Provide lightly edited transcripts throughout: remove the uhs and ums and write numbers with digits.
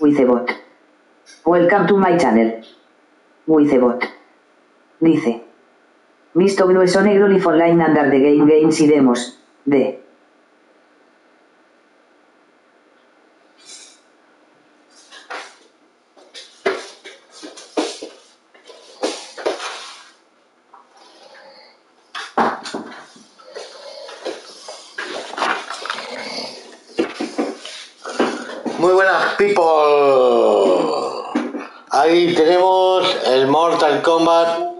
Wicebot. Welcome to my channel. Wicebot. Dice. Visto grueso negro live online under the game games y demos. De. Muy buenas people, ahí tenemos el Mortal Kombat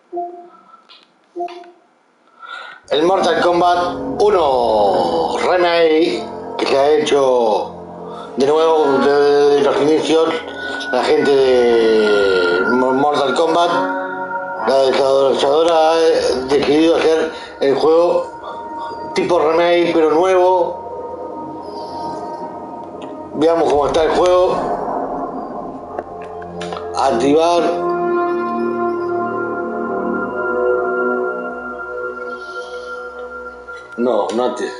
1 remake que se ha hecho de nuevo desde los inicios. La gente de Mortal Kombat, la desarrolladora, ha decidido hacer el juego tipo remake pero nuevo. Veamos cómo está el juego. Activar. No, not this.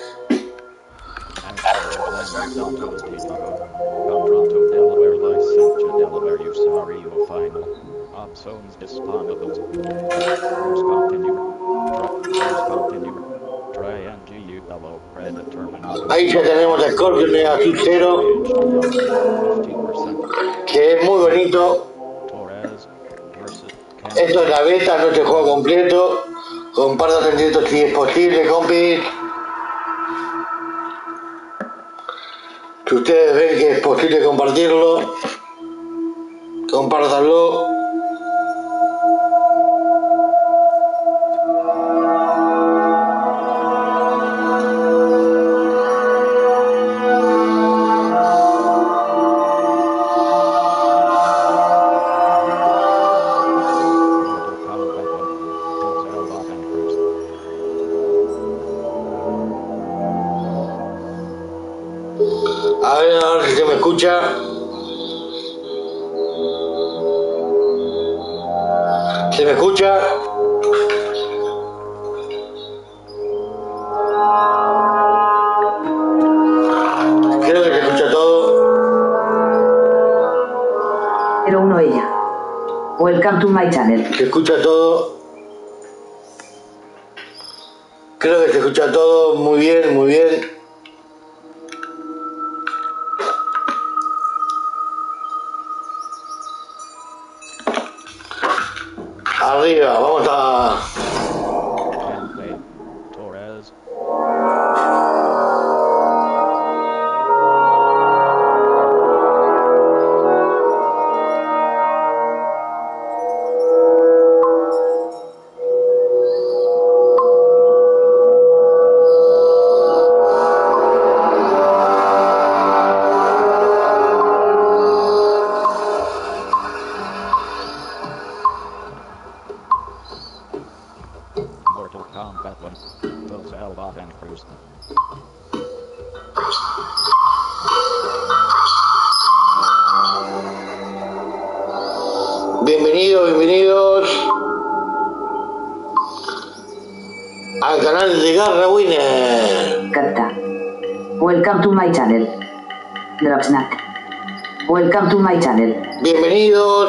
Ahí ya tenemos a Scorpion Mega Sub-Zero, que es muy bonito. Esto es la beta, no es el juego completo. Comparto sentimientos si es posible, compis. Si ustedes ven que es posible compartirlo, compártanlo. A ver si se me escucha. ¿Se me escucha? Creo que se escucha todo. 01 ella. Welcome to my channel. Se escucha todo. Creo que se escucha todo muy bien, muy bien. Arriba, vamos a... Bienvenidos al canal de Garra Winner. Capta. Welcome to my channel. Dropsnack. Welcome to my channel. Bienvenidos.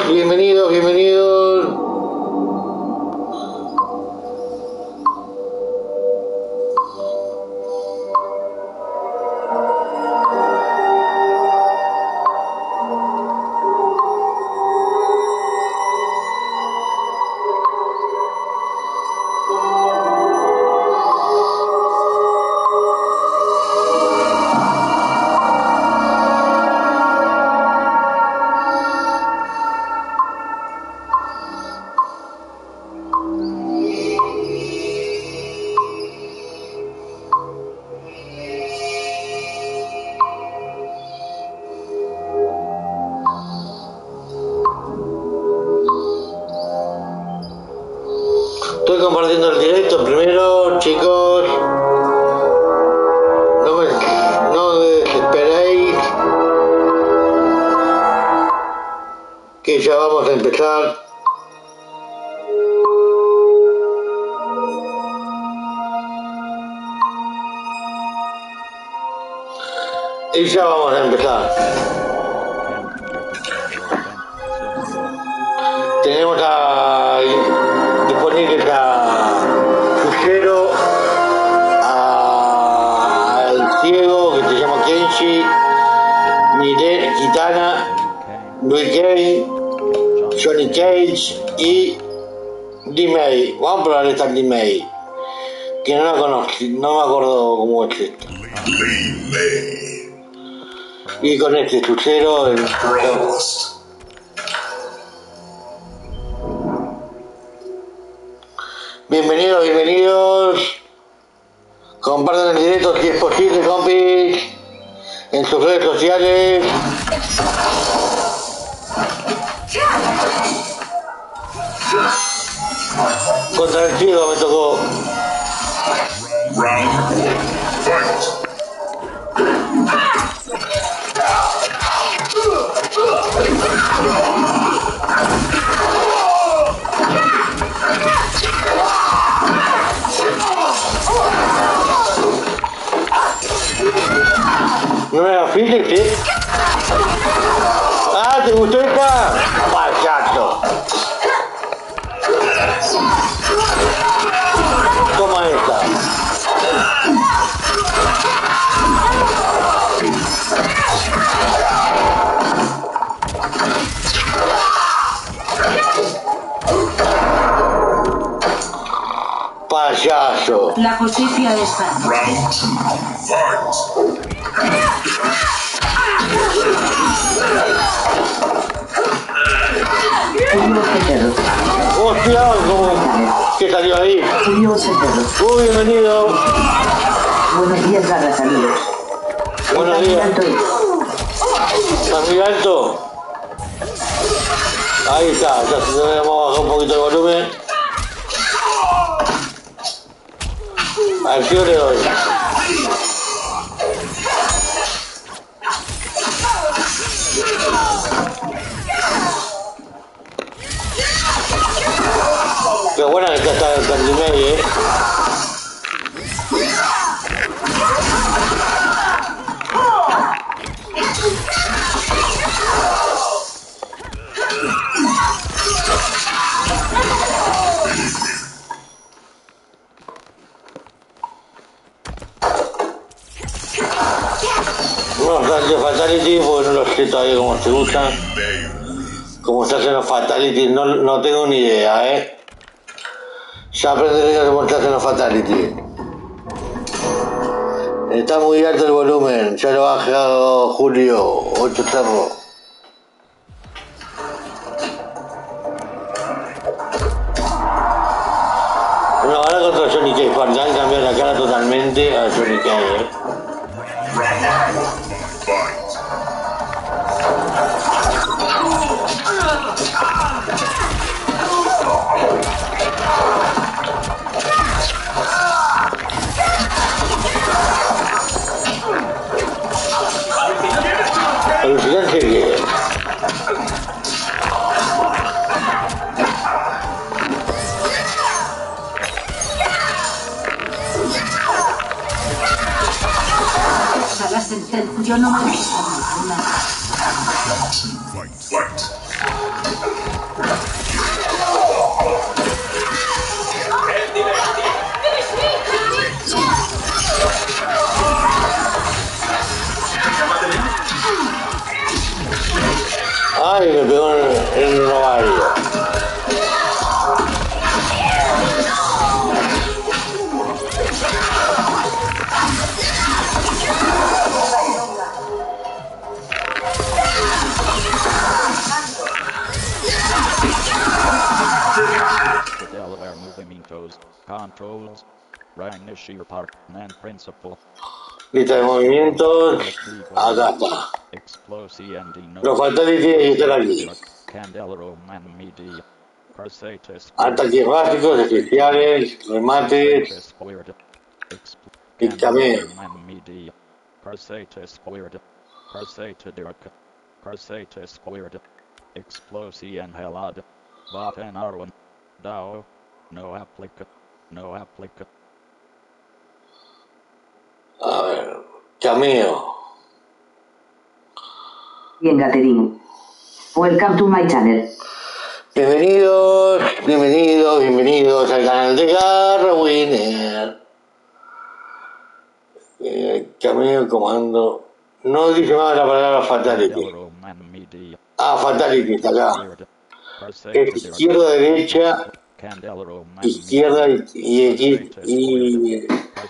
Estoy compartiendo el directo primero, chicos. No desesperéis, que ya vamos a empezar. Y ya vamos a empezar. tenemos disponibles a Fuchero, al ciego que se llama Kenshi, Mire, Kitana, Luis Kane, Johnny Cage y D-May. Vamos a probar esta D-May, que no la conozco, no me acuerdo cómo es esta. Y con este Fuchero bienvenidos. Compartan el directo si es posible, compis, en sus redes sociales. Contra el ciego me tocó. No me la fijes, ¿sí? Ah, ¿te gustó esta? Payaso. Toma esta. Payaso. La justicia está. Hostia, ¿qué salió ahí? Bienvenido. Buenos días, Garra, saludos. Buenos días. ¿Estás muy alto? Ahí está, ya se me vamos a bajar un poquito el volumen. Al tío le doy. Qué buena que está el D-May, Unos de Fatality, porque no los sé todavía cómo se usan. Cómo se hacen los Fatality, no tengo ni idea, Ya aprenderé cómo se hacen los Fatality. Está muy alto el volumen, ya lo ha bajado Julio, 8 cerros. Bueno, ahora contra Johnny Cage, Fardan cambió la cara totalmente a Johnny Cage, Alucinante que yo no me gusta nada. Ay, me pegó en el ovario. Controls, Ryan Park, Man Principle. Lista de movimientos. Acá está. Los Fatality tienen que estar aquí. Ataques básicos, especiales, remates y cameos. Explosion Helad. Bot and Arwen. Dao. No applicant. No applicant. A ver, cameo. Bien, Gathering. Welcome to my channel. Bienvenidos al canal de Garrawiner. Camino comando. No dice más la palabra fatality. Ah, fatality está acá. Es izquierda, derecha, izquierda y X y...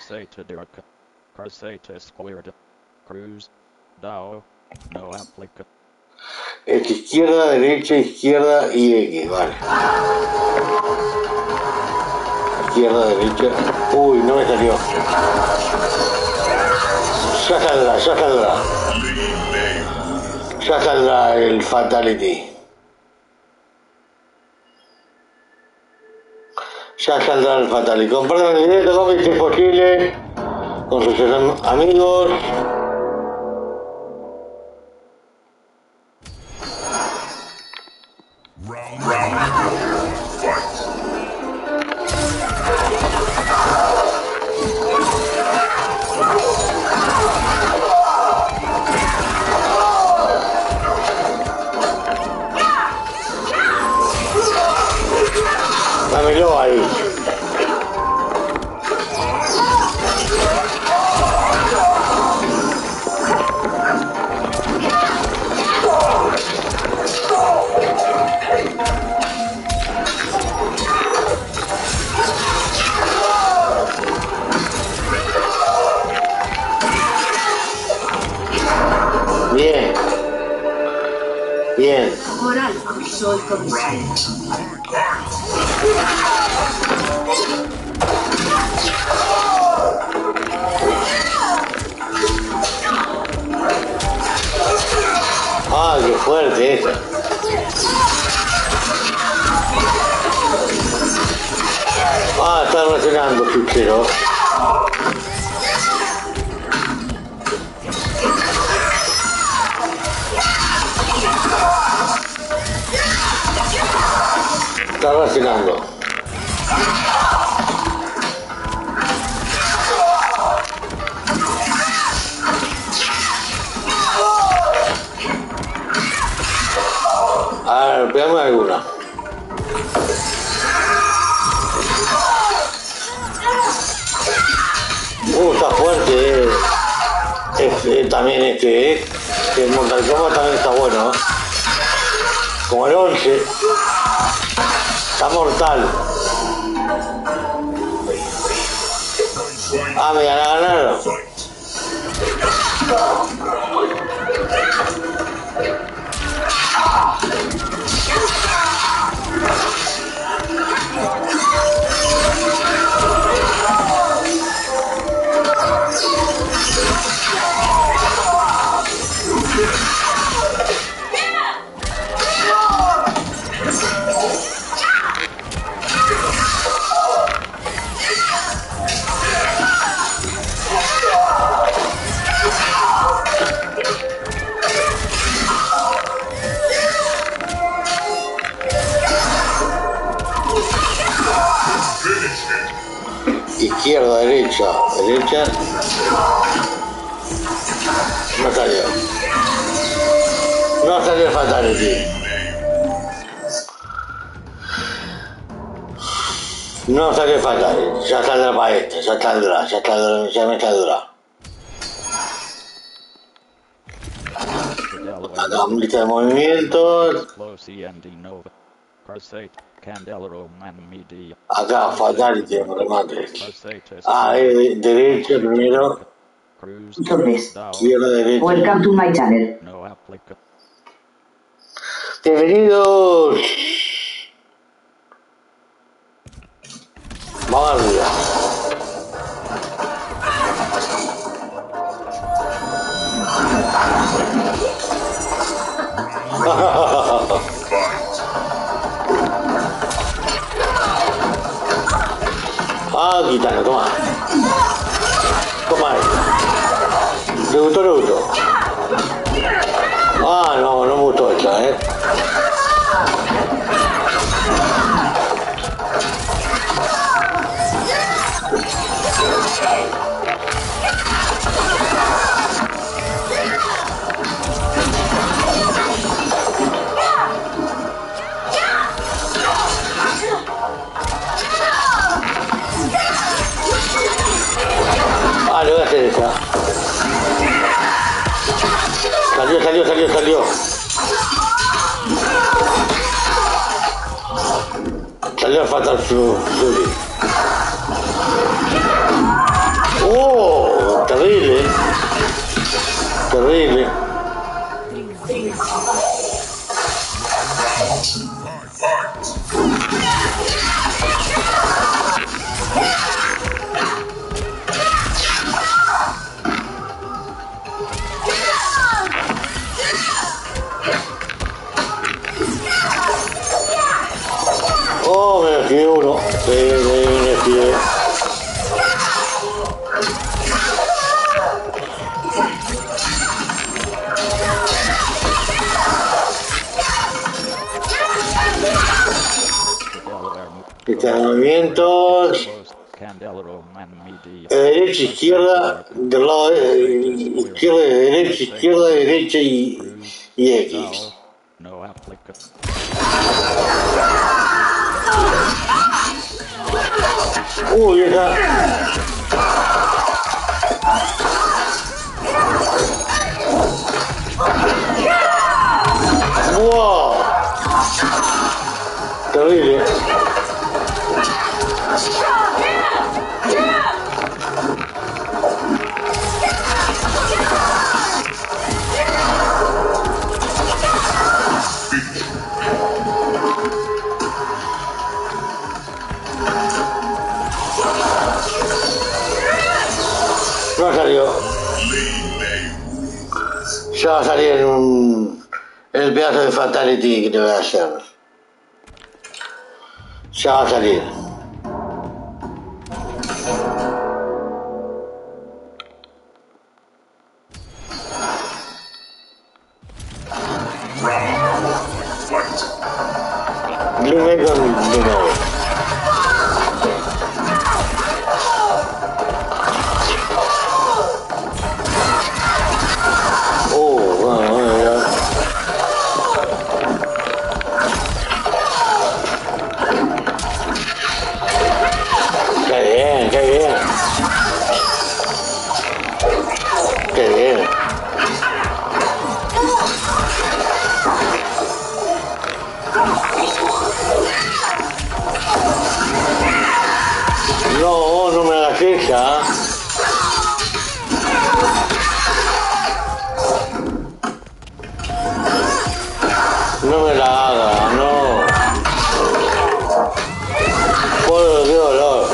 Es izquierda, derecha, izquierda y X, vale. Izquierda, derecha. Uy, no me salió. Ya saldrá el fatality. Ya saldrá el fatality. Compartan el directo con si es posible, con sus amigos. Dámelo ahí. Bien. Bien. Por algo soy comisario. Ah, qué fuerte esa. Ah, está reaccionando, fichero. Está reaccionando. A ver, pegame alguna. Está fuerte. También el Mortal Kombat también está bueno. Como el 11. Está mortal. Ah, me ganaron. Izquierda, derecha. No salió. No salió el fatality. No salió el fatality. Ya saldrá para este. Ya me saldrá. Acá, lista de movimientos. Acá, fatality, remate. Ah, derecha primero. Entonces, Izquierda, derecha. welcome to my channel. Bienvenidos. Vamos arriba. Ah, quítalo, toma. Toma ahí. ¿Te gustó? Ah, no me gustó esta, Vale, voy a hacer esa. Salió. Salió el Fatal Fury. ¡Oh! Terrible. Oh, me esquivé uno. Me esquivé. Lista de movimientos. Derecha, izquierda, del lado izquierda, derecha y X. Uy, esa. Wow. Terrible. No salió. Ya va a salir en el pedazo de Fatality que te voy a hacer. Ya va a salir. Dime con de nuevo. No me hagas esa. No me la hagas, no. Por qué dolor.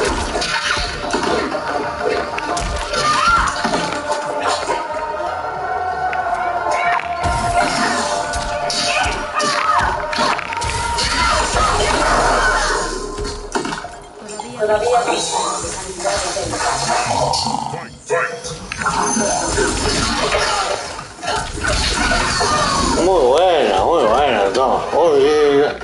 Muy buena, no. Oye.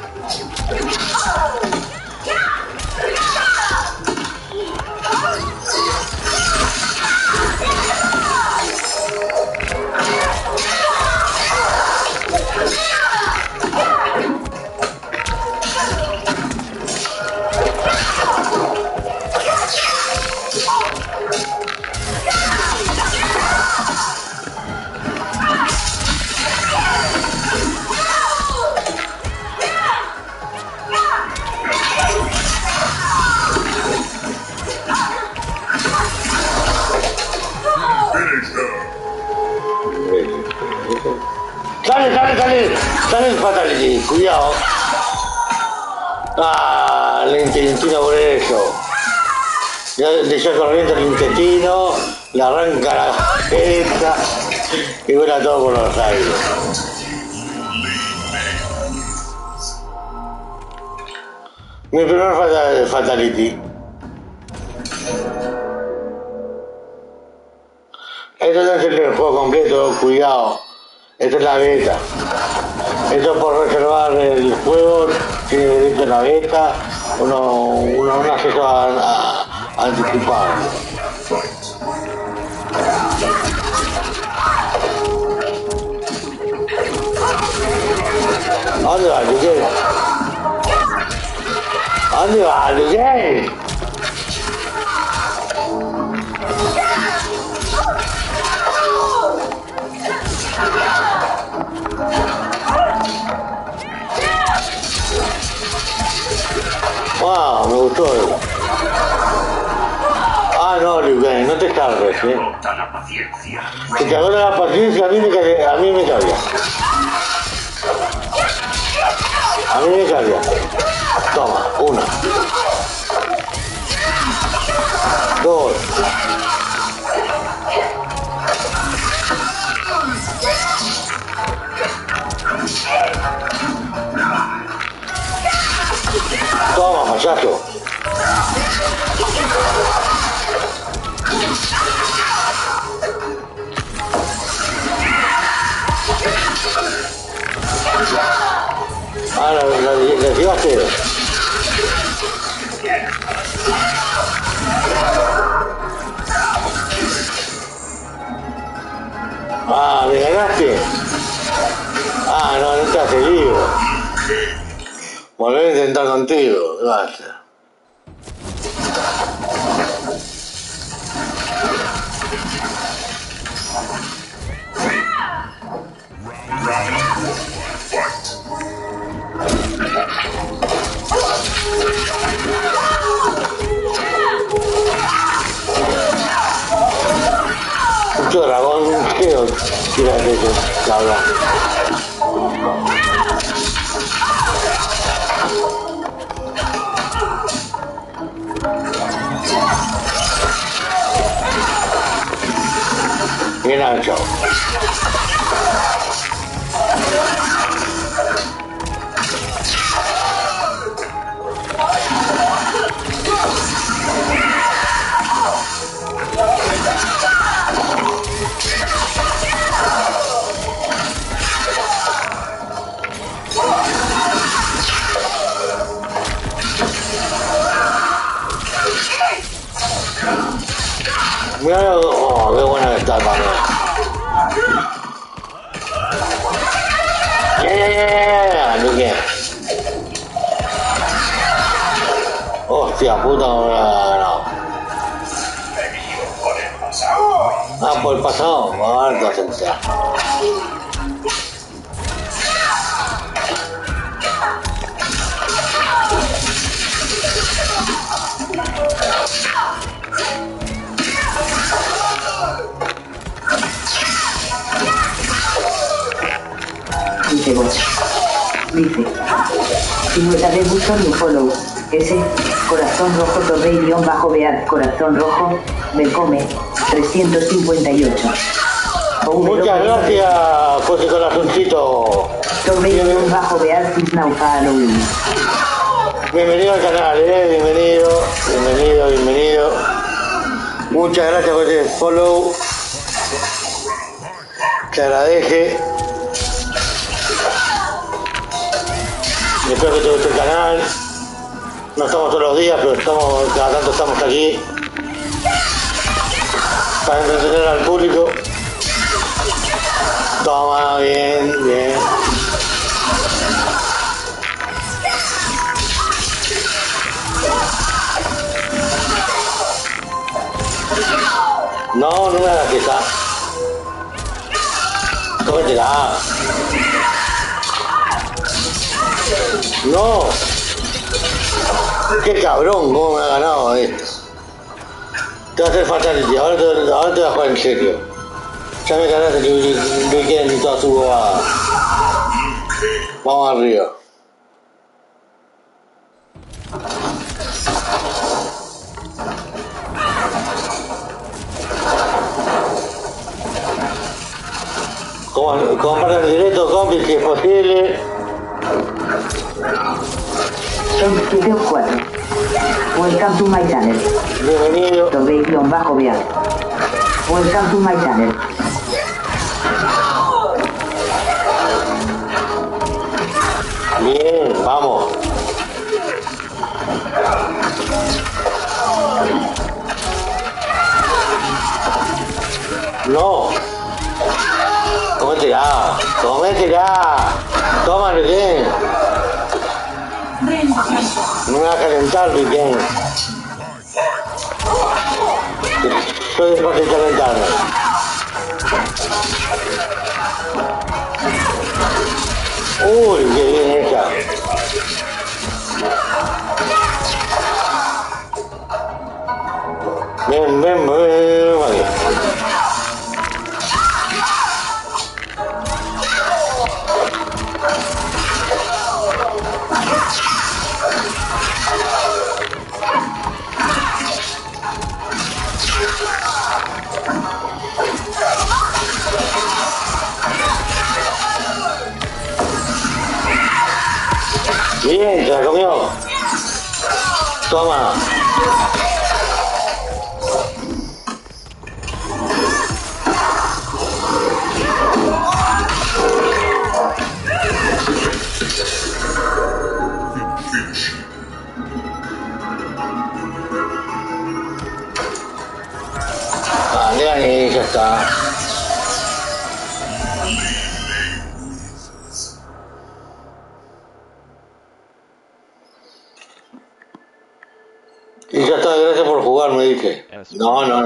Sale el Fatality, cuidado. Ah, el intestino por eso. Ya le saca corriente el intestino, le arranca la jeta y vuela todo por los aires. Mi primer Fatality. Esto no es el juego completo, cuidado. Esta es la beta. Esto por reservar el juego tiene derecho a la beta, un acceso anticipado. ¿A dónde va, Luque? ¿A dónde va, Luque? todo. Ah, no, Liu Kang, no te cargues, Si te agota la paciencia, a mí me carga. A mí me carga. Toma, 1, 2. Toma, machazo. Ah, la llevaste. Ah, me ganaste. Ah, no te has seguido. Volver a intentar contigo. Basta. Mucho dragón, creo, tírate eso, cabrón. Bien ancho. Mira, oh, qué buena que está, mano. Yeah, hostia puta, no. Ah, por el pasado, muerto, sensei. Dice vos. Dice. Silueta de buzón y follow. S. Corazón rojo torrey-beat. Corazón rojo. Me come. 358. Muchas gracias, José Corazoncito. Torrey-beat. Halloween. Bienvenido al canal, bienvenido. Muchas gracias por ese follow. Te agradece. Espero que te guste el canal. No estamos todos los días, pero cada tanto estamos aquí para entretener al público. Toma, bien. No me hagas esa. Cómetela. No. Qué cabrón, cómo me ha ganado esto. Te va a hacer fatality, ahora te voy a jugar en serio. Ya me ganaste que quieren ni toda su bobada. Vamos arriba. Compartan el directo, compis, si es posible. Son 7 o 4. Welcome to my channel. Bienvenido. Torrey-beat. Welcome to my channel. Bien, vamos. No. Cómetela. Tómalo bien. No me vas a calentar, bien. Soy después de calentarme. Uy, qué bien esa. Ven, ven, ven, vale. Bien, se la comió. Toma. Vale, ya está. Y ya está, gracias por jugar, me dice. No. A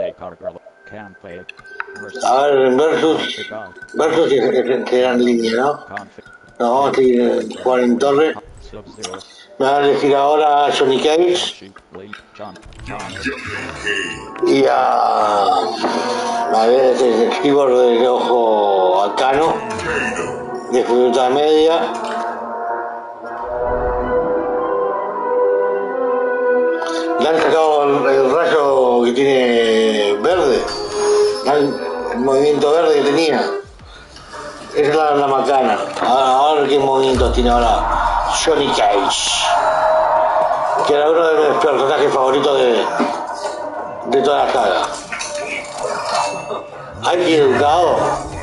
ver, versus que era en línea, ¿no? No, sí, jugar en torre. Me van a elegir ahora a Johnny Cage y a ver, este keyboard de ojo arcano, dificultad media. Le han sacado el rayo que tiene verde, el movimiento verde que tenía. Esa es la macana. Ahora qué movimientos tiene ahora Johnny Cage, que era uno de mis personajes favoritos de toda la saga. Ay, qué educado.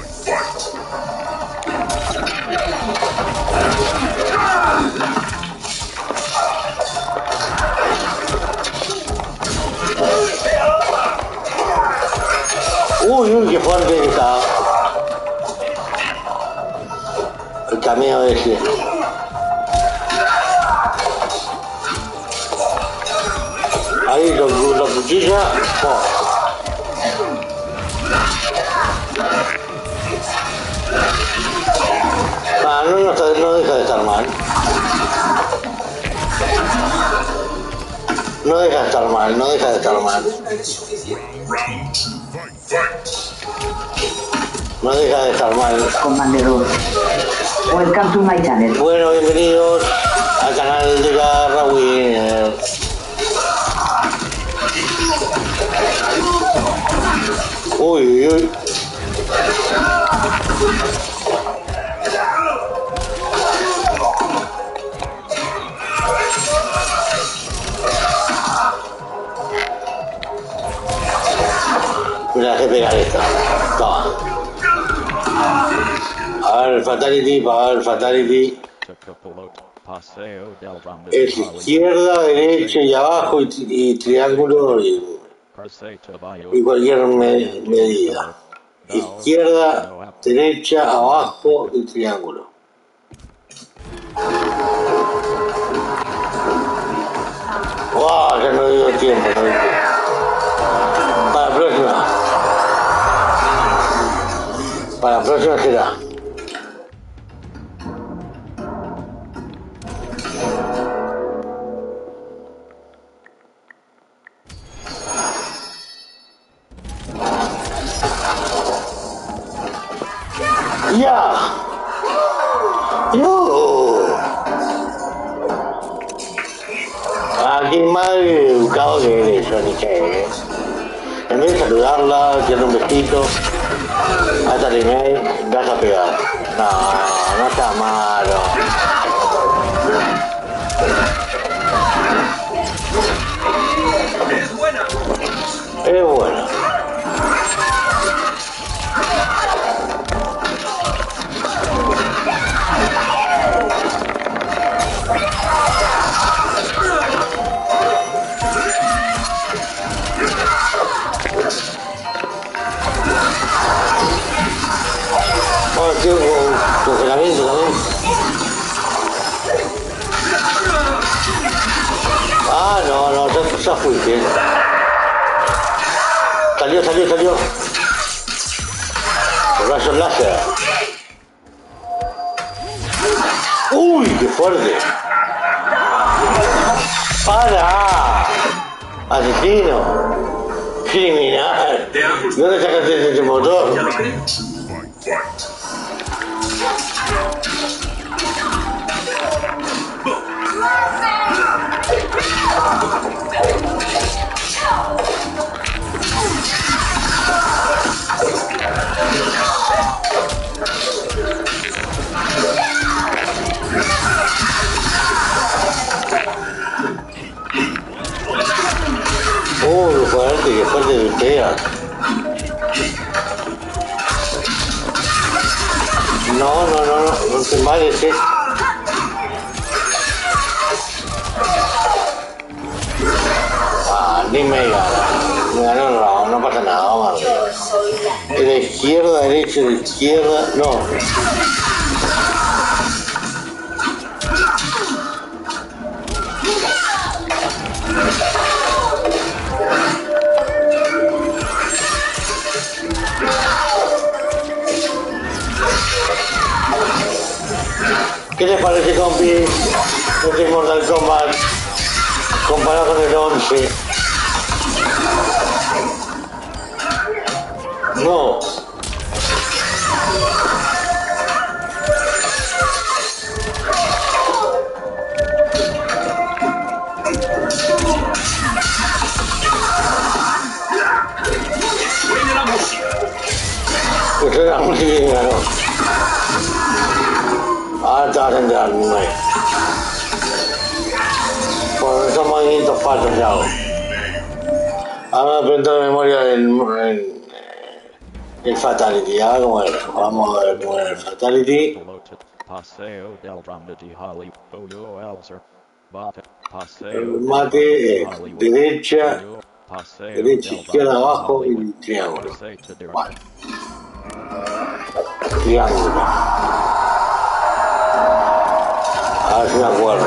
Uy, qué fuerte que está. El cameo de ese. Ahí lo cuchilla. Oh. No deja de estar mal. No deja de estar mal, no deja de estar mal. No deja de estar mal. Commander, welcome to my channel. Bueno, bienvenidos al canal de Garra Winner. Uy, uy. Me la dejé pegar esta. Toma. A ver, fatality, para ver, fatality. Es izquierda, derecha y abajo y triángulo y cualquier medida. Izquierda, derecha, abajo y triángulo. ¡Wow! Ya no dio tiempo. Para la próxima. Para la próxima será. ¡Ya! ¡No! Aquí más educado que eres, Johnny Cage. En vez de saludarla, darle un besito, hasta el email, vas a pegar. No, no está malo. Es buena. Es buena. Congelamiento también. Ah, no, ya fuiste. Salió. Los rayos láser. Uy, qué fuerte. Para. Asesino. Criminal. ¿Dónde sacaste ese motor? Ya lo creo. Fuerte, que fuerte de pega. No te vayas, ni me gana. Me ganó el round, no pasa nada, vamos arriba. De la izquierda, derecha, de izquierda, no. ¿Qué les parece, compi? Este Mortal Kombat comparado con el 11. No. Suena la música. Pues era muy bien, ¿no? Ahora te vas a enterar, mi madre. Por esos movimientos falsos que hago. Ahora me pregunto de memoria el Fatality. Ahora cómo era. Vamos a ver cómo era el Fatality. Paseo del Dramedy Hollywood Elser. El mate es derecha, izquierda, abajo y triángulo. Vale. Triángulo. A ver si me acuerdo.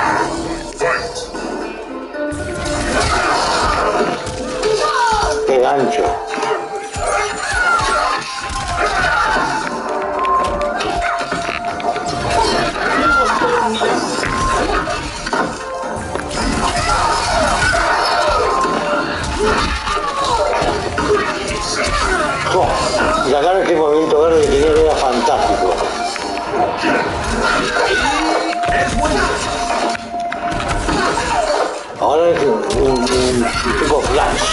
Qué gancho. Oh, y acá este movimiento verde que tenía que era fantástico. Ahora es un tipo flash.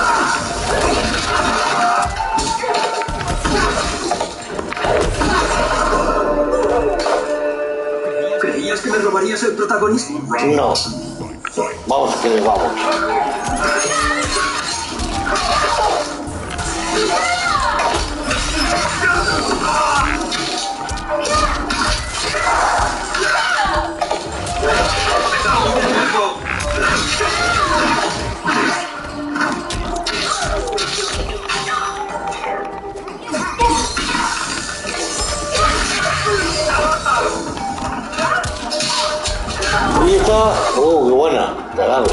¿Creías que me robarías el protagonismo? No. Vamos que les vamos. Y está. Qué buena. Cagado.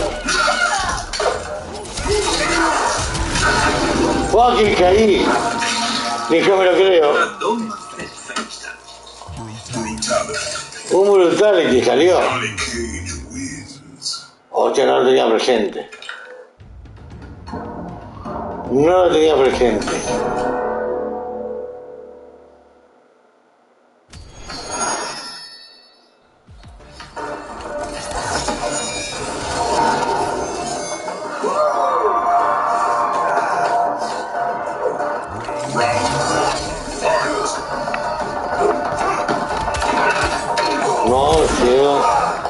¡Fucking caí! Ni yo me lo creo. Un brutality salió. Hostia, no lo tenía presente. No lo tenía presente. No, tío.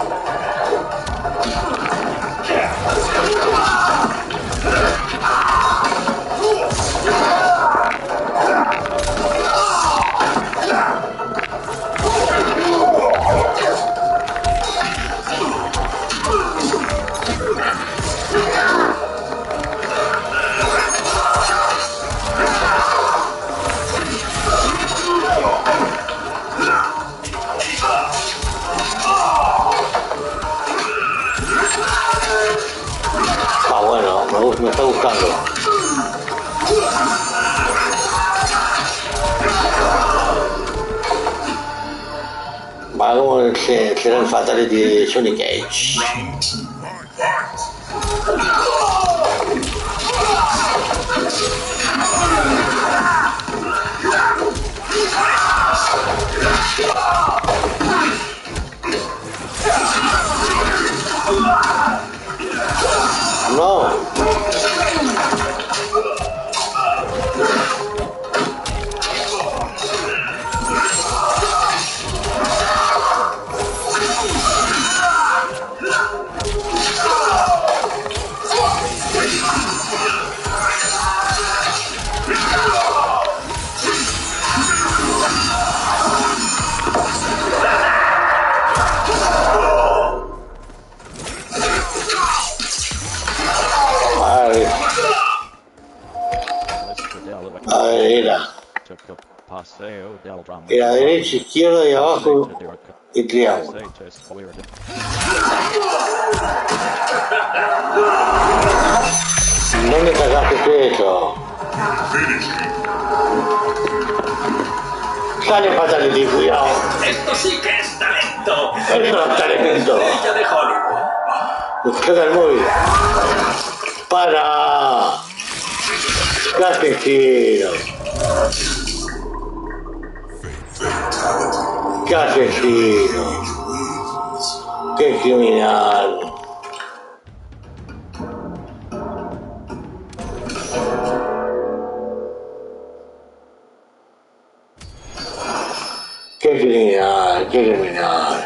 Me está buscando. Vamos, será el Fatality de Johnny Cage. A ver, era derecha, izquierda y abajo y triángulo. ¿Dónde sacaste eso? Sale fatality, cuidado. Esto sí que es talento. Eso no es talento. Estrella de Hollywood. Busca el móvil. ¡Para! ¿Qué haces, Giro? ¿Qué haces, Giro? ¡Qué criminal! ¡Qué criminal! ¡Qué criminal!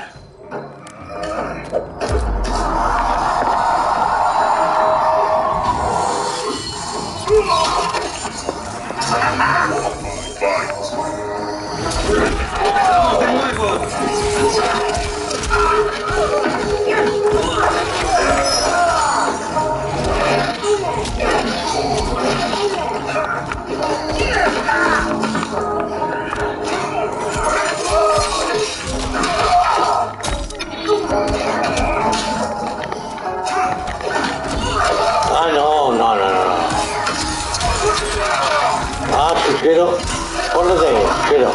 Ah, no. Ah, sí, Cero. Pónete, Cero.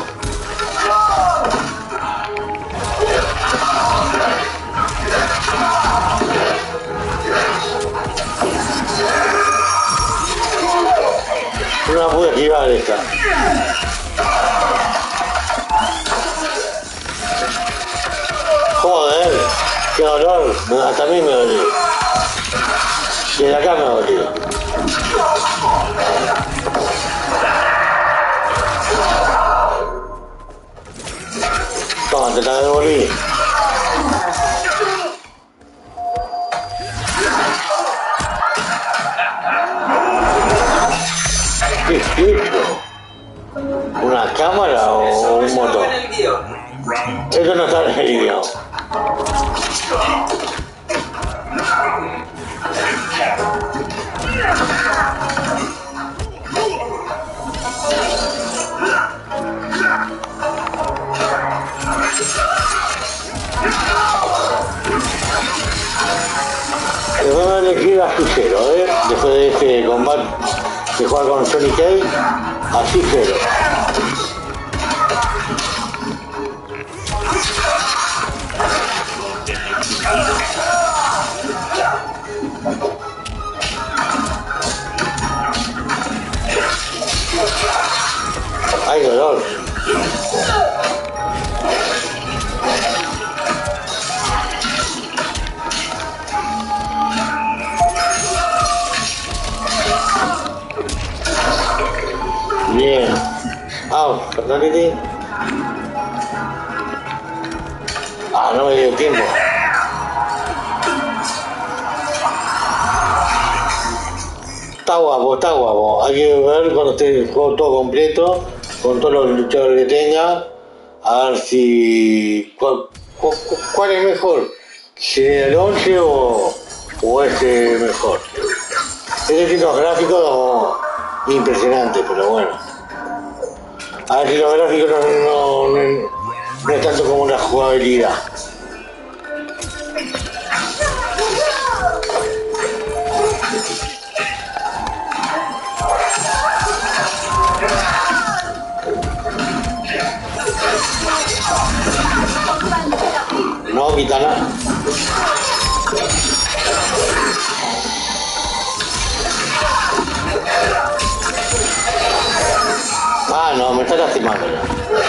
No pude esquivar esta. Joder, qué dolor. Hasta a mí me dolió. Y de acá me dolió. Toma, te la devolví. ¿Qué es esto? ¿Una cámara o un motor? Eso no está en el guión. Le voy a elegir a Sub-Zero, después de este combate de jugar con Sonic Cage, a Sub-Zero. ¡Ay, dolor! Bien. Fatality. No me dio tiempo. Está guapo. Hay que ver cuando esté el juego todo completo, con todos los luchadores que tenga, a ver si... ¿Cuál es mejor? ¿Si el 11 o este mejor? Este tiene los gráficos impresionantes, pero bueno. A ver si los gráficos no es tanto como una jugabilidad. No, Kitana. No, me está lastimando ya.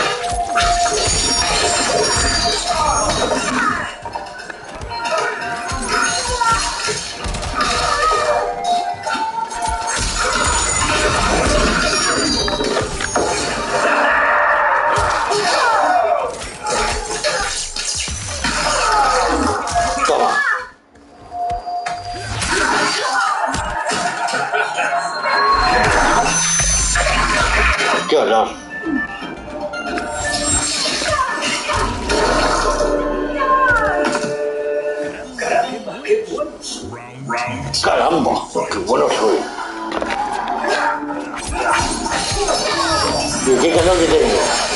Toma. Qué olor. Caramba, qué bueno soy. qué calor que tengo.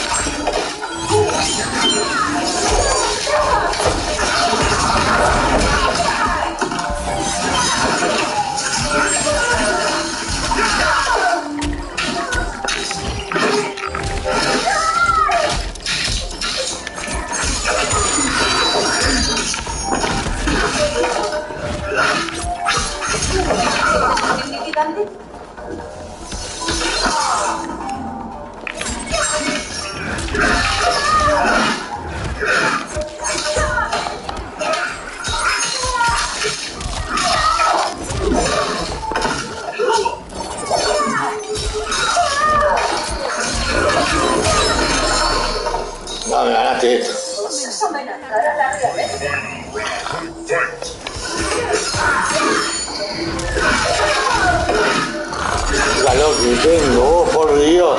No, me ganaste esto. Qué calor que tengo, oh, por Dios.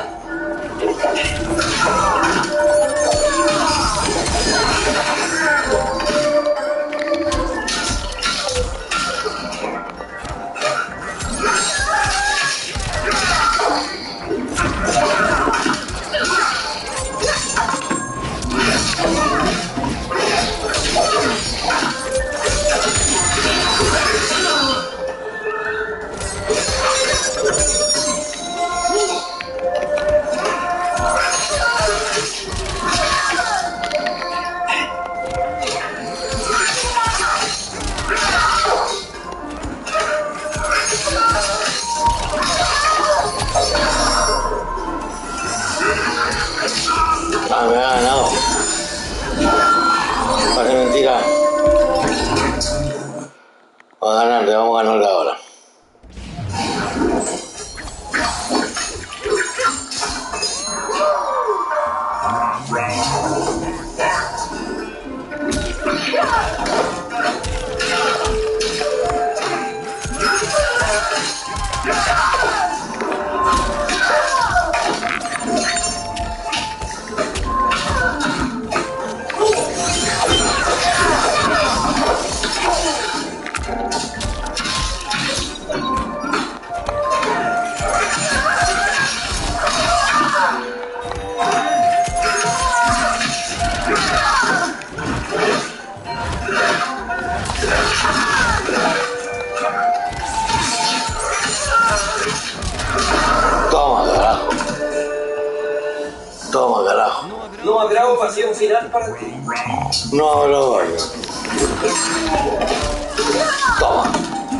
Ah, me ha ganado. Parece mentira. Vamos a ganarle, vamos a ganarle ahora. Toma, carajo. Toma, carajo. No habrá ovación final para ti. No habrá baño. Toma.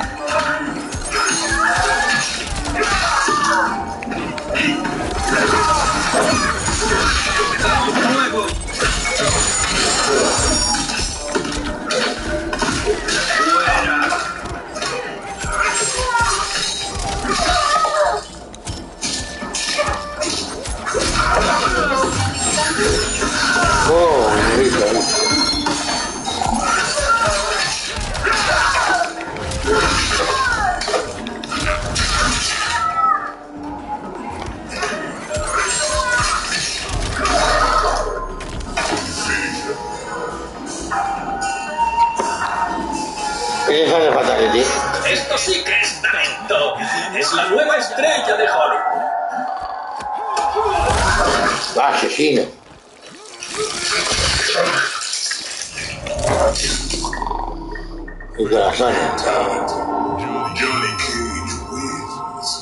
Nuevo. Oh, rica. Esa es Fatality. Esto sí que es talento. Es la nueva estrella de Hollywood. Asesino. Y corazón. Johnny Cage wins.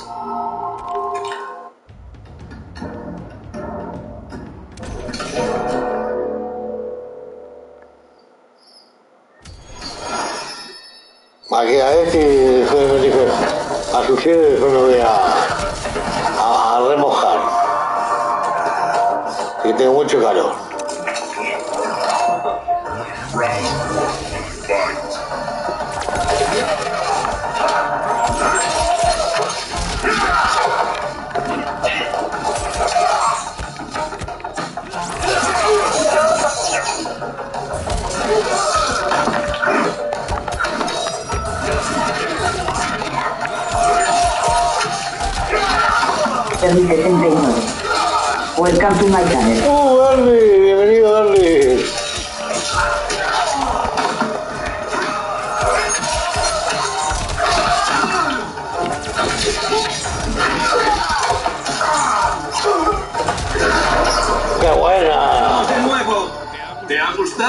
Aquí a este después me dijo a su cielo y después me voy a remojar. Que tengo mucho calor. Bernie 79. Welcome to my channel. Bernie, bienvenido Bernie.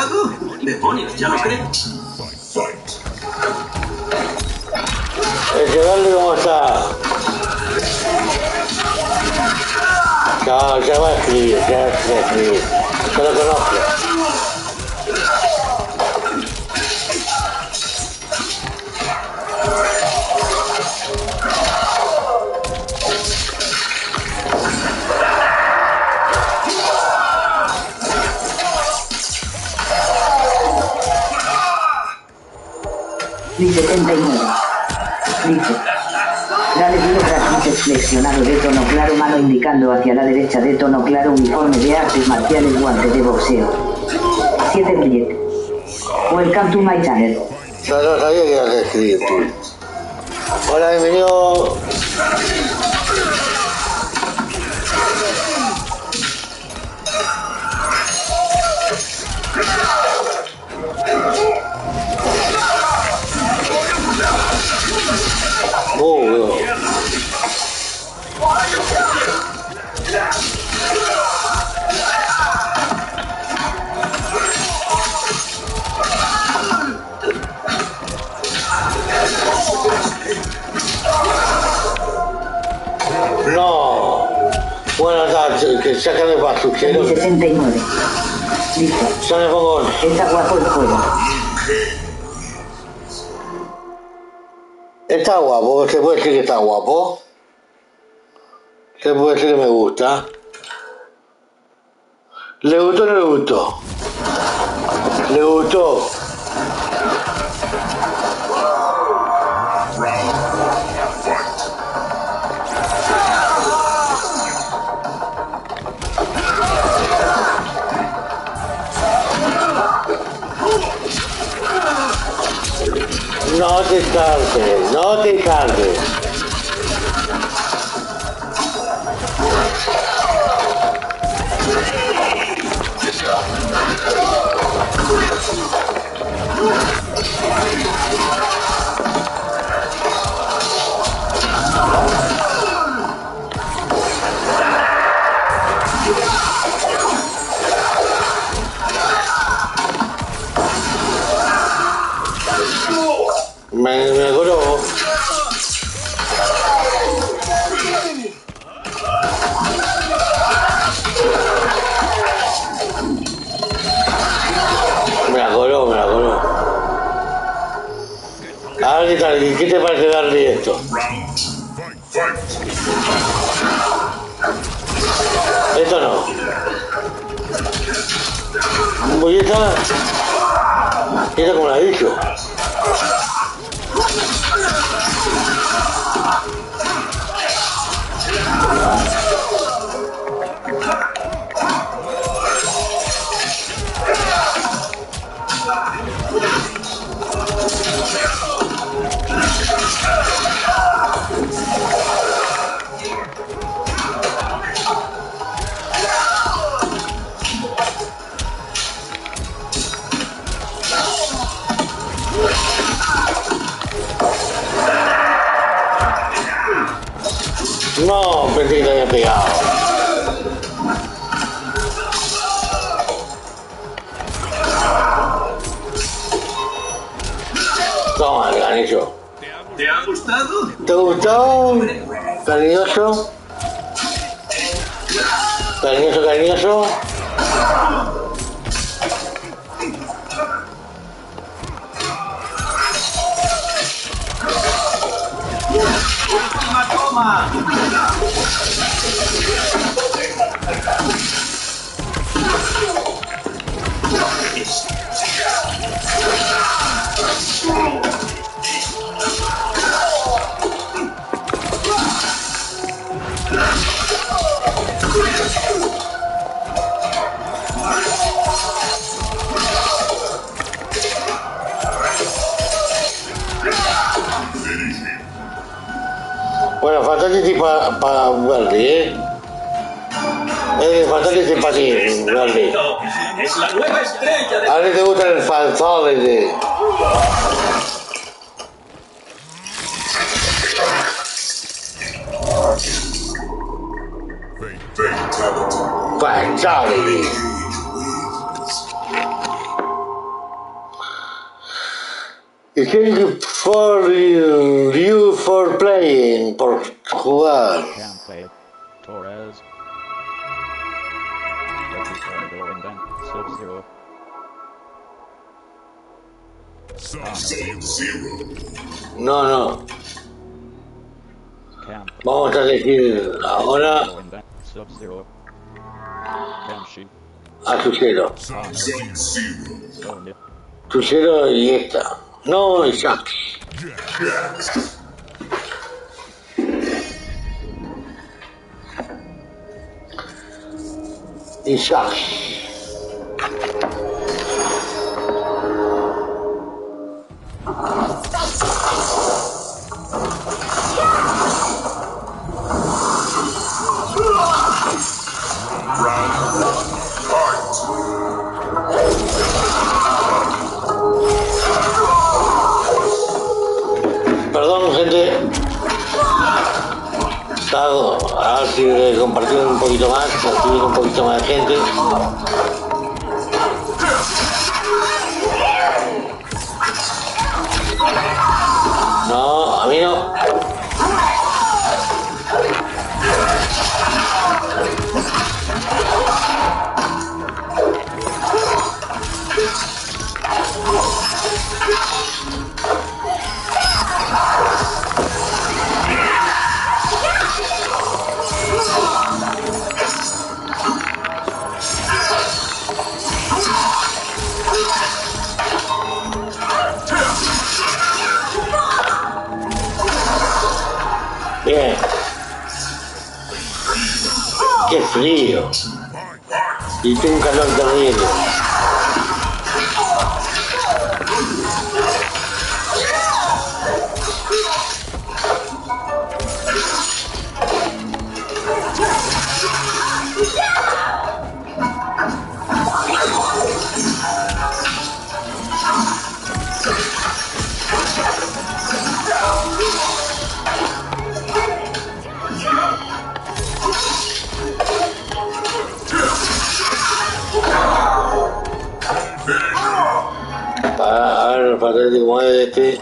gustado? Demonios, ya lo creo. Fight. El que darle cómo está. No, ya va a escribir, ya va a escribir. Yo lo conozco. 79. Dice. Dale Bureaucratic flexionado de tono claro, mano indicando hacia la derecha de tono claro, uniforme de artes marciales, guante de boxeo. 7 Brillet. Welcome to my channel. Yo no sabía que ibas a escribir tú. Hola, bienvenido. No. Bueno, que sácame para su quiero. 69. Listo. Ya me pongo. Está guapo el juego. Está guapo, se puede decir que está guapo. Se puede decir que me gusta. ¿Le gustó o no le gustó? Le gustó. No te cargues, no te cargues. Me acuerdo. Me acuerdo. A ver qué tal, ¿qué te parece darle esto? Esto no. Pues esta como la he dicho. No, pensé que te había pegado. Toma, el ganillo. ¿Te ha gustado? ¿Te gustó? Cariñoso. Cariñoso. ¡Toma! Bueno, fatality para Verdi, ¿eh? Fatality para ti, Verdi. Es la nueva estrella de... A ver, te gusta el fatality. Fatality. Thank you for playing, por jugar. Campe. Torres. Going then. Sub-Zero. Sub-Zero. No. Camp. Vamos a decir ahora Going then. Sub-Zero. Camshi. a Sub-Zero. Sub-Zero. Sonya. Sub-Zero y esta. No, y Jax. Jax. Y Jax. Perdón, gente. Ahora sí que compartir un poquito más, recibir un poquito más de gente. No, a mí no. Bien. Qué frío. Y tengo un calor terrible. A ver, para que mueve este.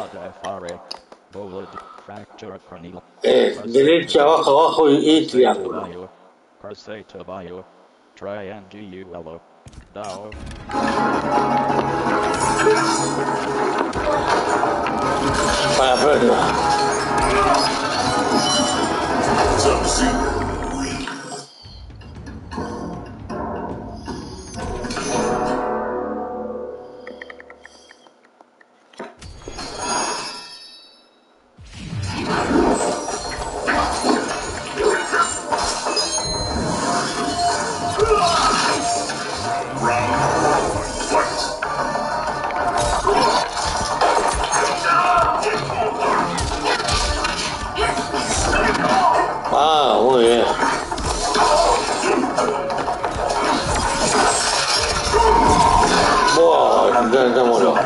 Derecha, abajo y triángulo. Para prueba. Sub-Zero. Ah, muy bien. Buah, ya murió.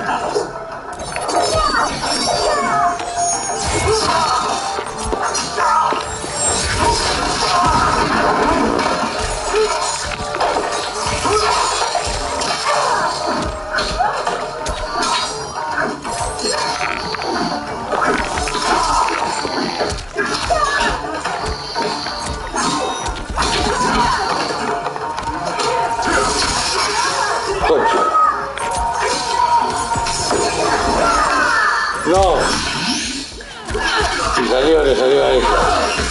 Coche. No. Le salió a ella.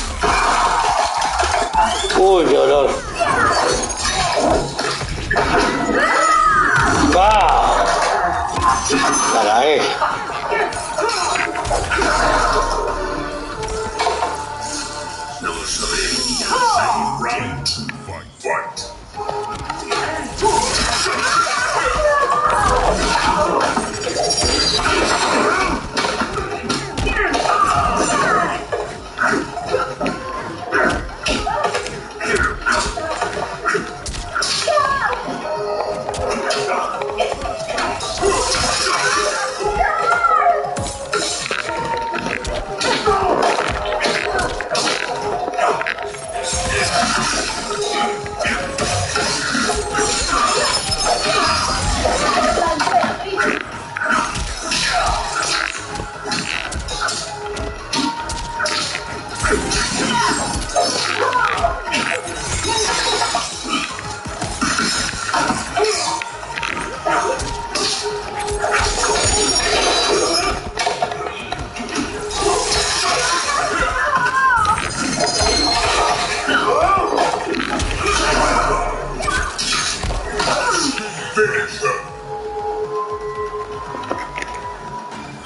Uy, qué dolor. ¡Ah! Para ella. No sobrevivirá. Round 2. Fight.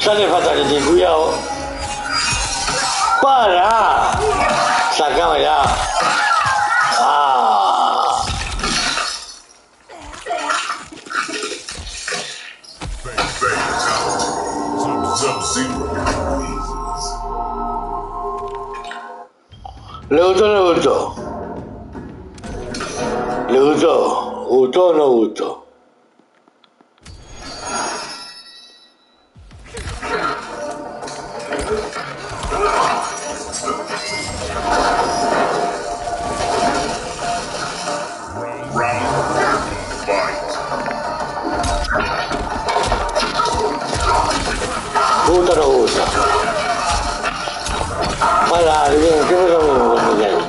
Sale Fatality, cuidado. ¡Para! ¡Sacámela! ¡Ah! Sub-Zero. ¿Le gustó o no gustó? ¿Le gustó? ¿Gustó o no gustó? ¿Gusta o no gusta? Para, bien, ¿qué fue lo mismo con Miguel?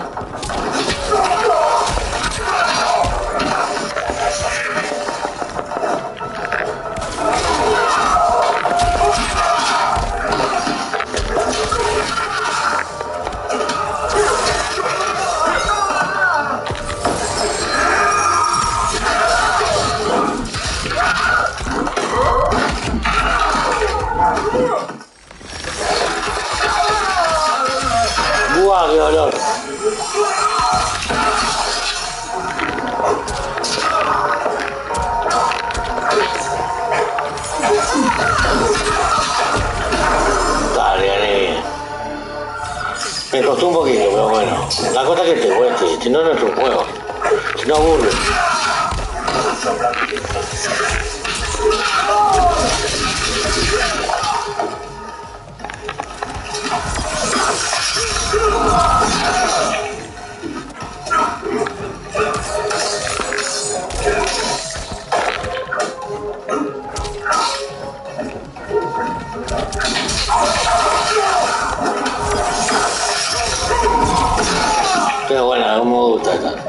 ¡Buah, qué dolor! Dale, gané. Me costó un poquito, pero bueno. La cosa es que te cueste, si no, no es un juego. Si no, aburre. Qué buena, cómo me gusta esta.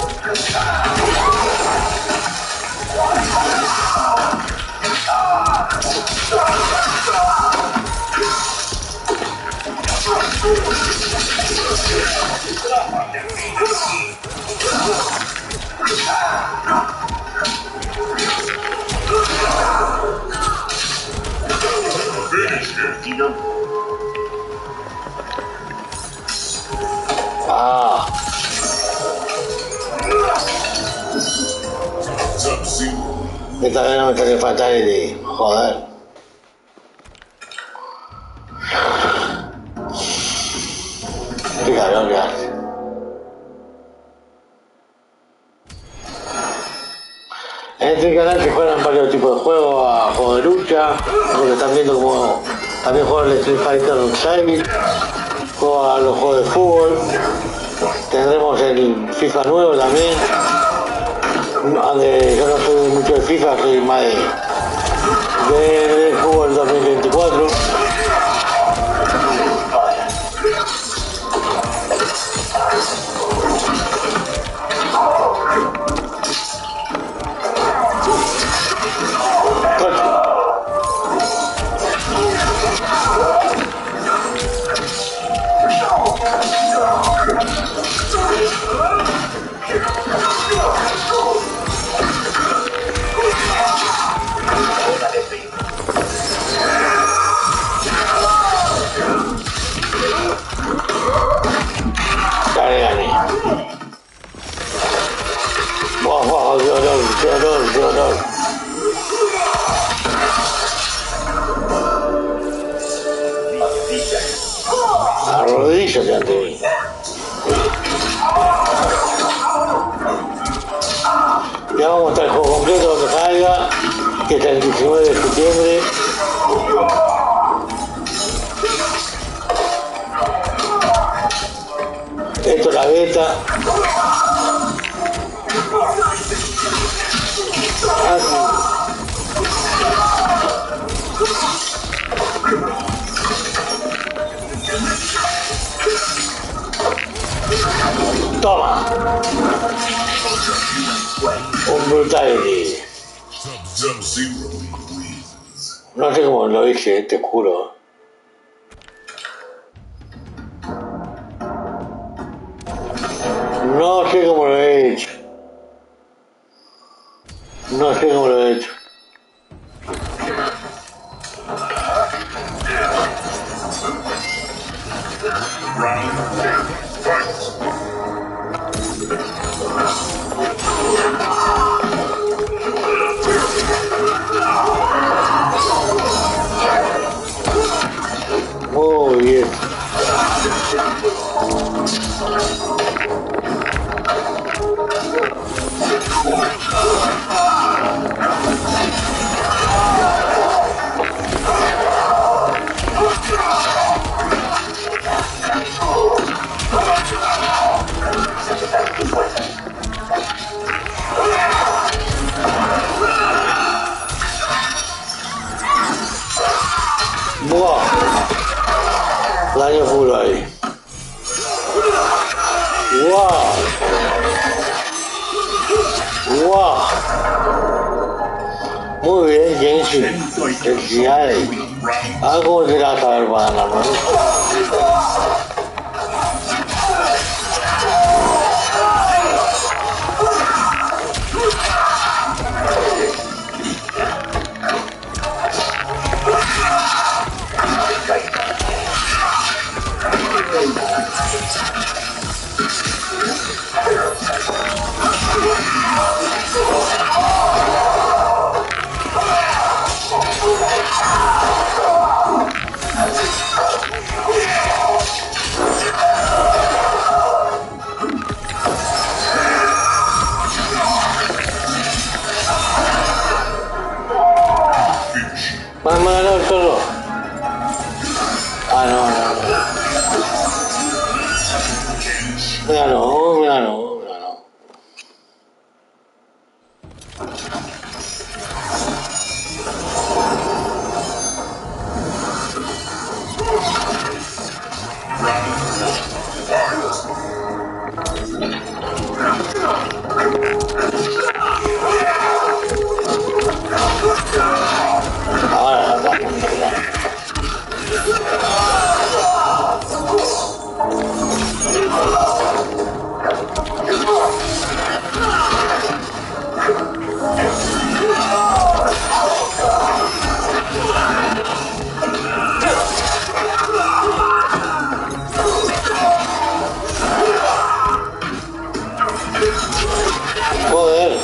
Ah, Sub-Zero. esta vez no me sale Fatality. Joder. Qué calor que hace. En este canal se juegan varios tipos de juegos, a juegos de lucha, porque están viendo como también juegan el Street Fighter Online, juegan a los juegos de fútbol, tendremos el FIFA nuevo también, aunque yo no soy mucho de FIFA, soy más de fútbol 2024. Dale, gané. Wow, wow, qué dolor, qué dolor, qué dolor. Arrodíllate ante mí. Ya vamos a estar el juego completo donde salga, que es el 19 de septiembre. Esto es la beta. Toma. Un brutality. Sub-Zero. No sé cómo lo hice, te juro. No sé cómo lo he hecho. No sé cómo lo he hecho. sí. Felicidades. Algo será saber para la mano. ¿Me ha ganado el todo? Ah, no. Me ganó. Joder.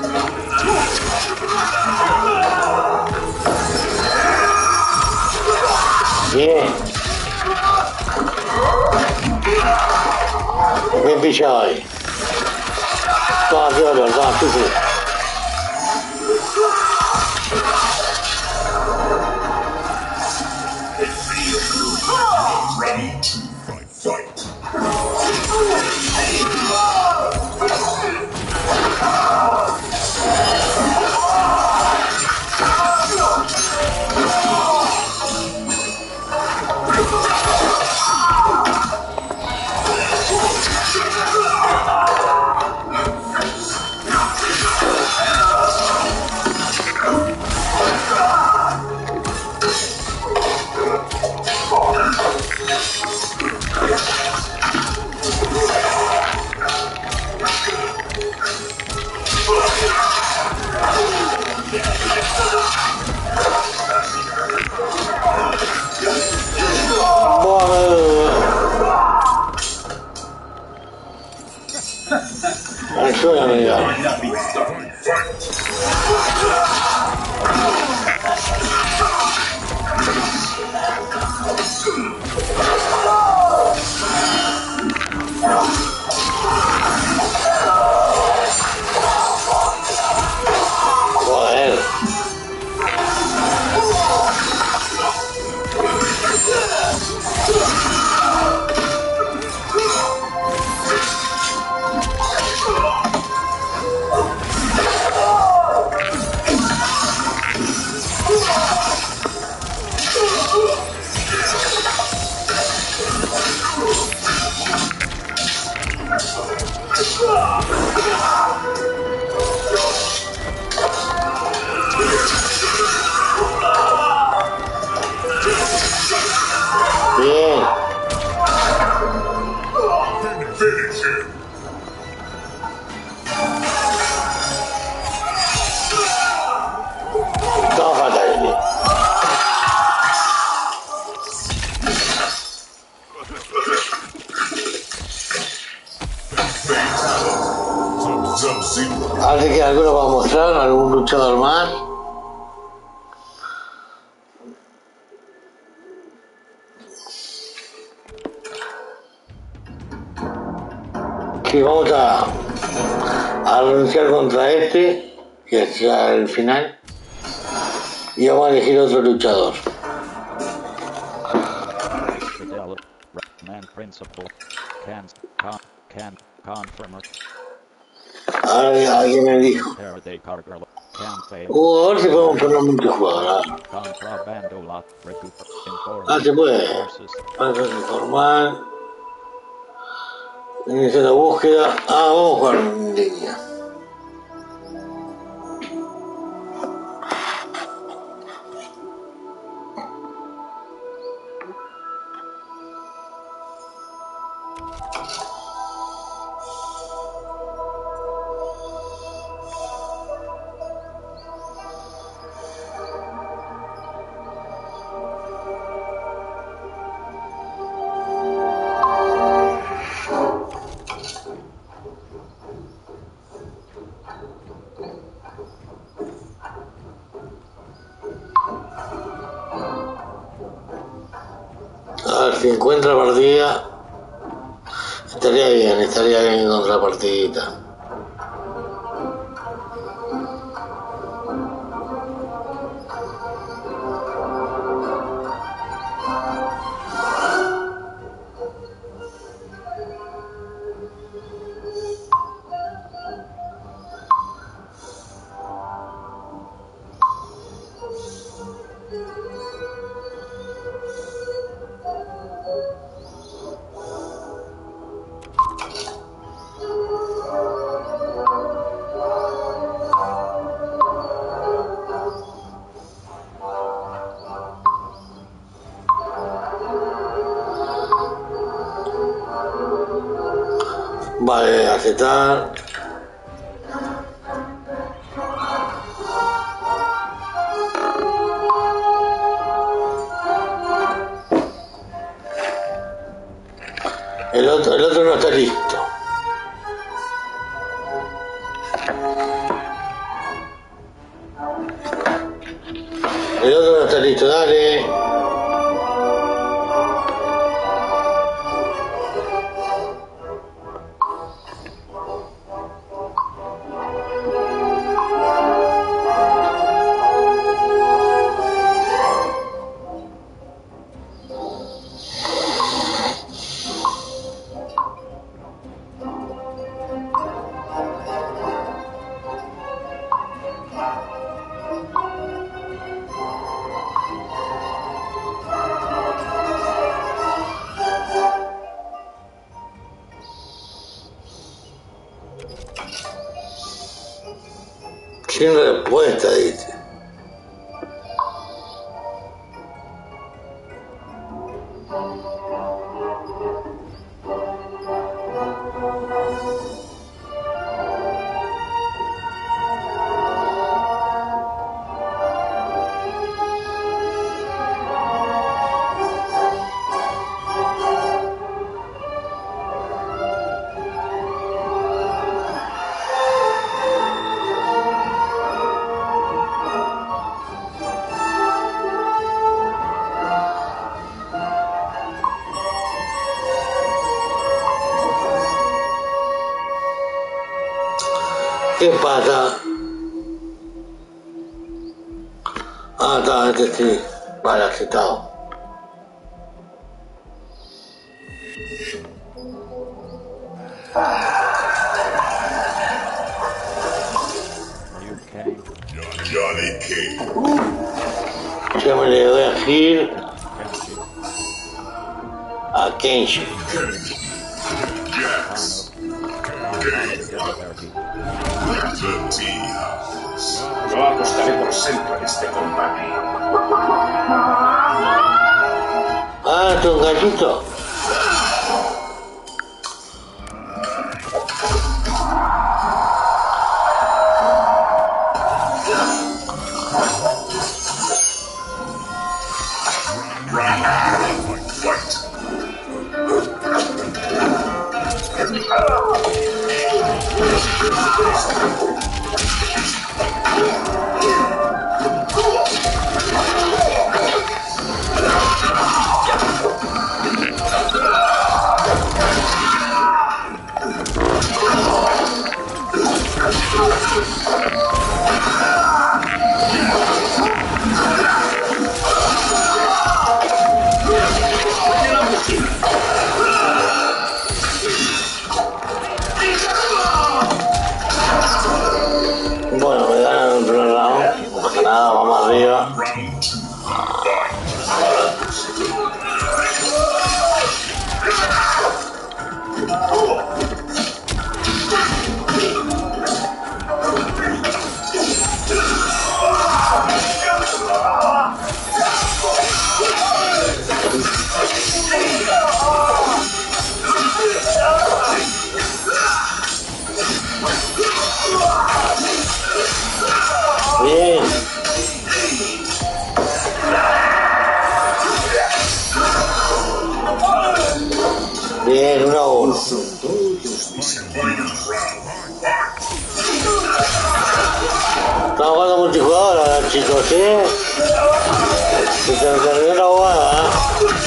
Bien. Bien pillado ahí. Toma, tú. Ready to fight. Bien. Finish him. Toma fatality. Sub-Zero. Así que alguno va a mostrar, algún luchador más. Que vamos a renunciar contra este, que sea el final, y vamos a elegir otro luchador. Fidelity, man principle, can confirm, Ahora alguien me dijo, they cargo, can fail, a ver si podemos poner multijugador. contrabando lot, recuper, Se puede. forces, Para informar. Inicia la búsqueda. Vamos a jugar en línea. A ver si encuentra partida. Estaría bien encontrar partidita. Vale, aceptar. El otro no está listo. El otro no está listo, dale. Sin respuesta, dice. ¿Qué pasa? Ah, está, este sí. Vale, aceptado. Johnny King. Yo me le doy a Gil. A Kenshi. Jax. The T-House. Yo apostaré por Centro en este combate. Ah, esto es un gallito. multijugador ahora, chicos, ¿eh? Se terminó la bobada, ¿eh?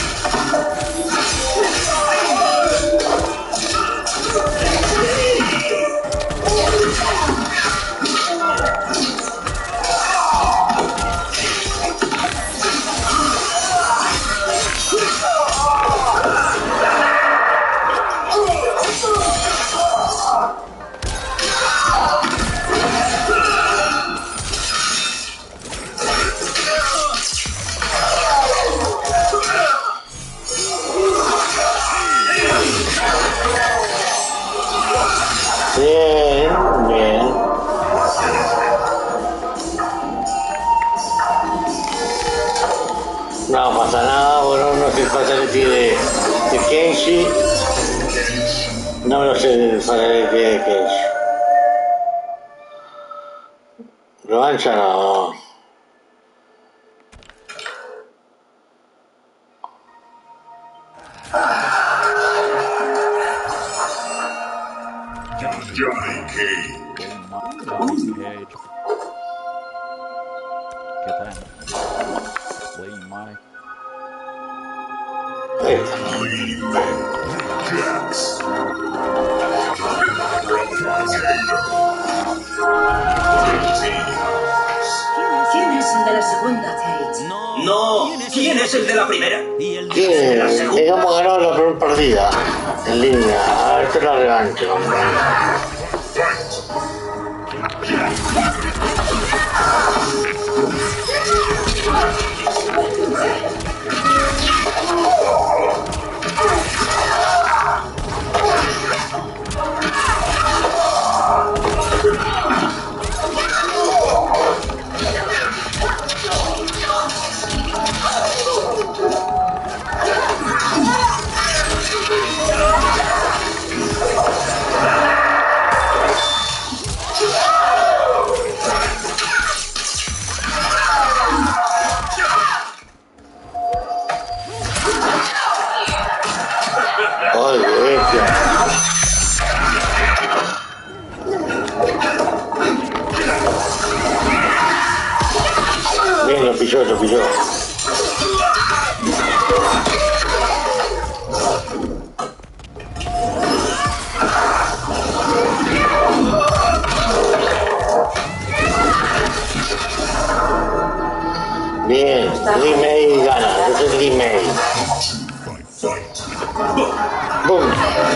Bien, bien. No pasa nada, bueno, no sé el fatality de Kenshi. No me lo sé del fatality de Kenshi. Revancha no. Johnny Cage. Cage. Get that. Lee my. Lee Jax. ¿Quién es el de la segunda, Cage? No, ¿quién es el de la primera? ¿Quién? Hemos ganado la primera partida en línea. A ver, esta es la revancha. Bien, lo pilló, lo pilló. Bien, Lee May gana, yo soy Lee May. Boom.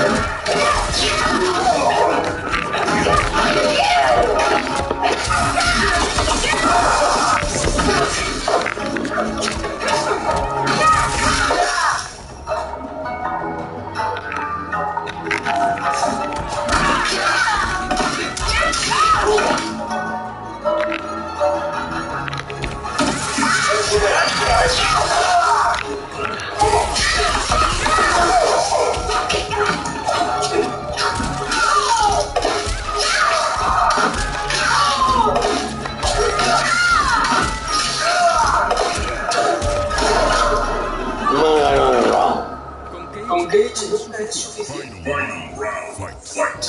Con Cage nunca es suficiente. Final round. Fight.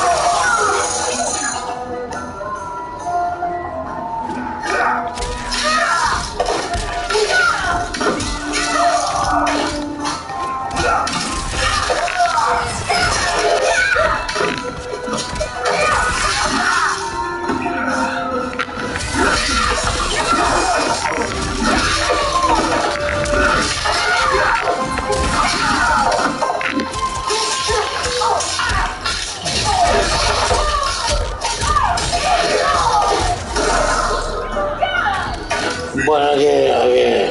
Bueno, hay que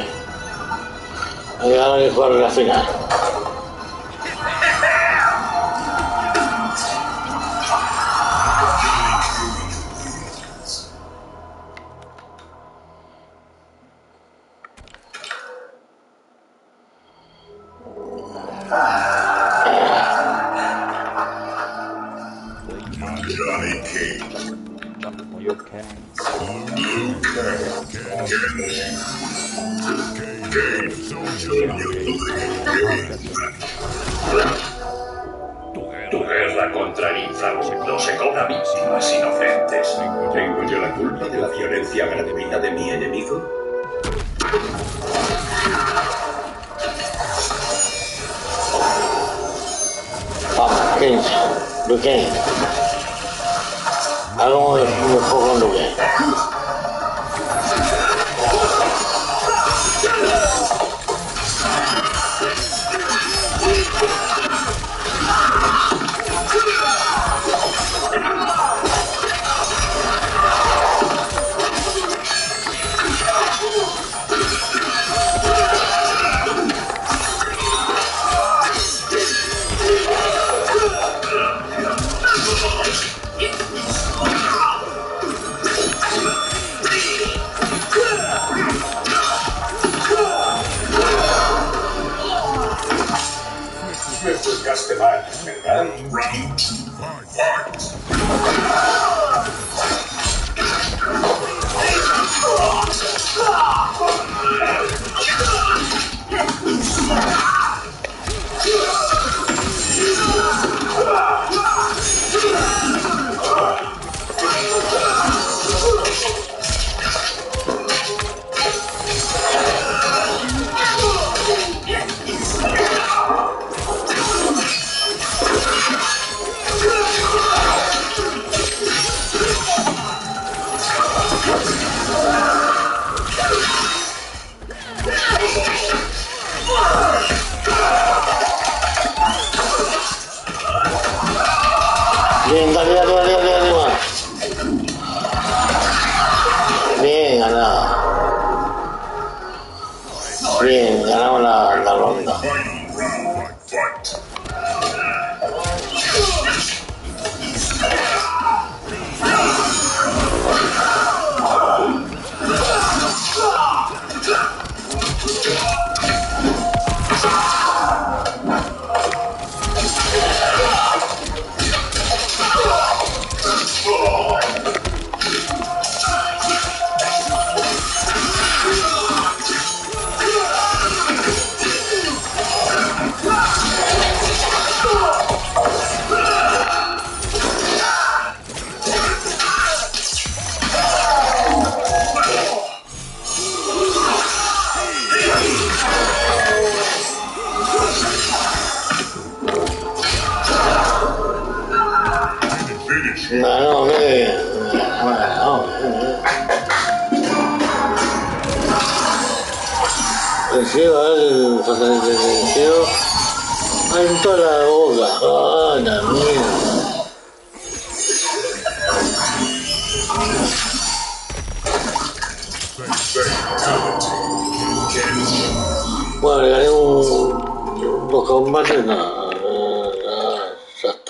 jugar la final. Johnny Cage. You can. Liu Kang. Cage. Soldier. Tu guerra guerra contra el inframundo se cobra víctimas inocentes. ¿Tengo yo la culpa de la violencia gratuita de mi enemigo? Vamos, Kings, Luque. Hagamos un juego con Luque. Me juzgaste mal, ¿verdad? Round 2, fight! Bien, dale. Bien, ganado. Bien, ganamos la ronda. Final round, fight! No, Recibo el recibo en toda la boca. Ah, la mierda. Bueno, le gané dos combates, no, ya está.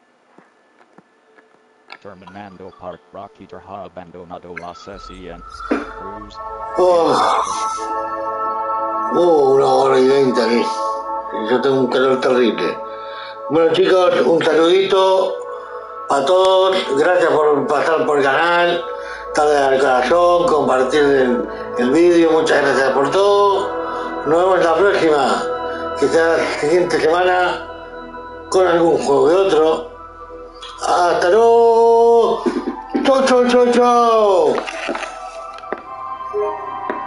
Terminando Park Rocky abandonado la sesión. Cruz. Una hora y 20 aquí. Yo tengo un calor terrible. Bueno, chicos, un saludito a todos. Gracias por pasar por el canal, darle al corazón, compartir el vídeo. Muchas gracias por todo. Nos vemos la próxima, que será la siguiente semana, con algún juego de otro. Hasta luego. Chau.